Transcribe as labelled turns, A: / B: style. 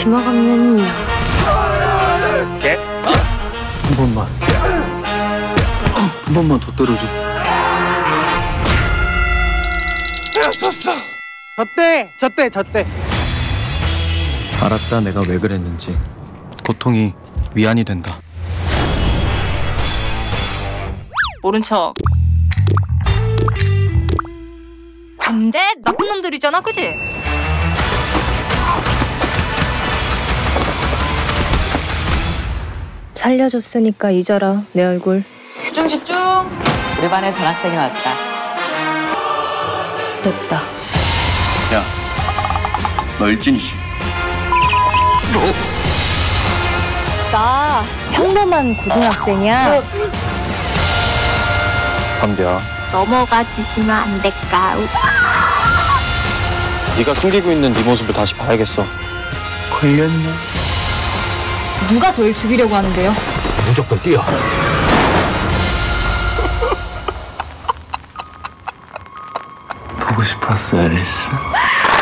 A: 지나갔는
B: 한 번만 더 때려줘.
C: 야, 졌어.
B: 졌대. 알았다, 내가 왜 그랬는지. 고통이 위안이 된다.
D: 모른 척. 근데 나쁜 놈들이잖아, 그지?
A: 살려줬으니까 잊어라, 내 얼굴.
E: 집중. 우리 반에 전학생이 왔다.
A: 됐다.
B: 야, 너 일진이지?
A: 나 평범한 고등학생이야.
B: 담비야,
A: 넘어가 주시면 안 될까?
B: 네가 숨기고 있는 네 모습을 다시 봐야겠어. 걸렸냐?
A: 누가 저를 죽이려고 하는데요?
C: 무조건 뛰어.
B: 보고 싶었어, 앨리스.